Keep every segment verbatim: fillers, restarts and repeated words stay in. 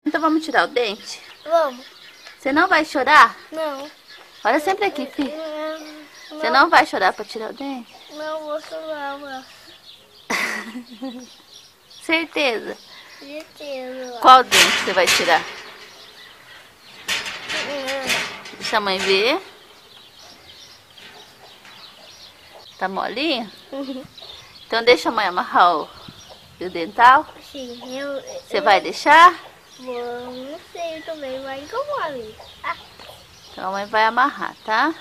Então vamos tirar o dente? Vamos. Você não vai chorar? Não. Olha sempre aqui, filho. Não, Você não vai chorar pra tirar o dente? não vou chorar, mano. Certeza? Certeza. Qual dente você vai tirar? Deixa a mãe ver. Tá molinho? Então deixa a mãe amarrar o fio dental. Sim, eu... Você vai deixar? Vou, não sei também, vai como ali. Ah. Então a mãe vai amarrar, tá?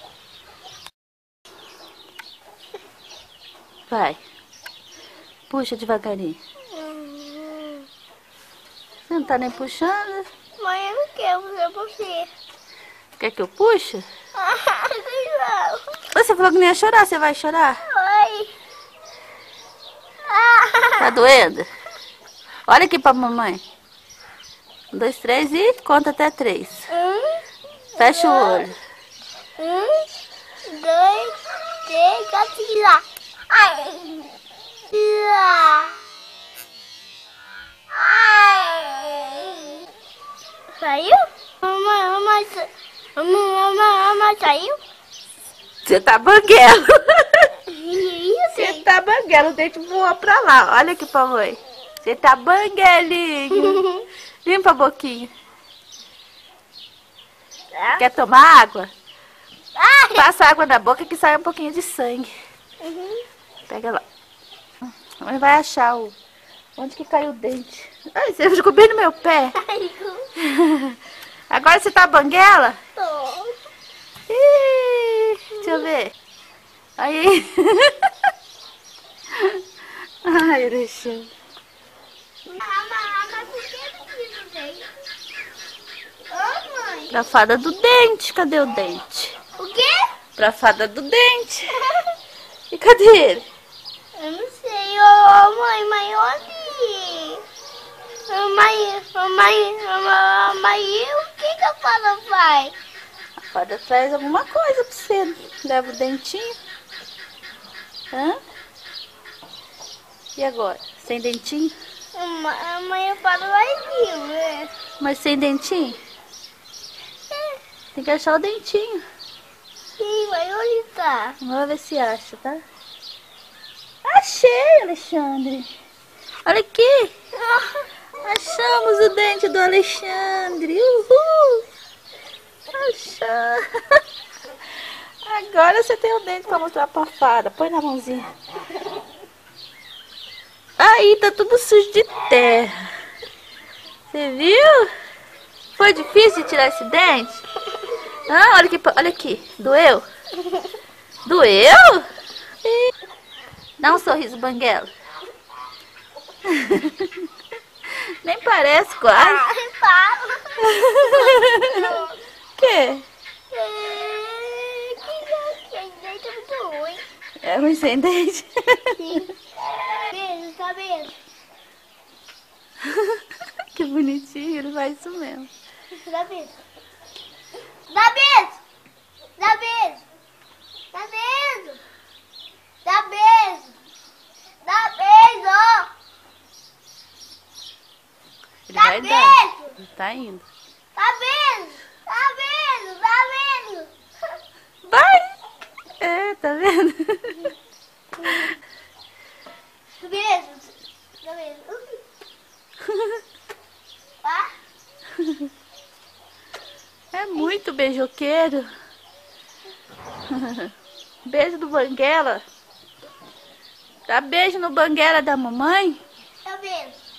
Vai. Puxa devagarinho. Hum. Você não tá nem puxando? Mãe, eu não quero fazer você. Quer que eu puxe? Ah, não. Você falou que não ia chorar, você vai chorar? Oi. Ah. Tá doendo? Olha aqui pra mamãe. Um, dois, três e conta até três. Um, Fecha o dois, olho. Um, dois, três, quatro, lá. Ai. Lá. Ai. Saiu? Mamãe, mamãe, sa- mamãe, mamãe, mamãe, saiu? Você tá banguelo. Isso. Você tá banguelo, o dente voou pra lá. Olha aqui pra mãe. Você tá banguelinho. Limpa a boquinha. Quer tomar água? Ai. Passa água na boca que sai um pouquinho de sangue. Uhum. Pega lá. A mãe vai achar o... onde que caiu o dente. Ai, você ficou bem no meu pé. Ai, Agora você tá banguela? tô. Ih, deixa eu ver. Aí. Ai, Alexandre. Mas por que não precisa dente? Ô, mãe. Pra fada do dente. Cadê o dente? O quê? Pra fada do dente. E cadê ele? Eu não sei, ô mãe, mãe, onde? Ô, mãe, ô, mãe, ô, mãe, e o que que a fada faz? A fada traz alguma coisa pra você. Leva o dentinho. Hã? E agora? Sem dentinho? A ma- a mãe, a fada vai vir, né? Mas sem dentinho? Tem que achar o dentinho. Sim, mãe, onde tá? Vamos ver se acha, tá? Achei, Alexandre. Olha aqui. Achamos o dente do Alexandre. Uhul. Achamos. Agora você tem o dente pra mostrar pra fada. Põe na mãozinha. Aí, tá tudo sujo de terra. Você viu? Foi difícil de tirar esse dente? Ah, olha aqui, olha aqui. Doeu? Doeu? Ih. Dá um sorriso, banguela. Nem parece quase. Ai, para. Que? É, que dente é muito ruim. É ruim sem dente. Sim. Beijo, tá beijo. Que bonitinho, ele faz isso mesmo. Dá beijo. Dá beijo. Dá beijo. Dá beijo. Dá beijo. Dá beijo. Ele Dá vai beijo. dar. Ele tá indo. Dá beijo. Dá beijo. Dá beijo. Vai! É, tá vendo? Beijo. Dá beijo. Ah? É muito beijoqueiro. Beijo do Banguela. Dá beijo no Banguela da mamãe. Dá beijo.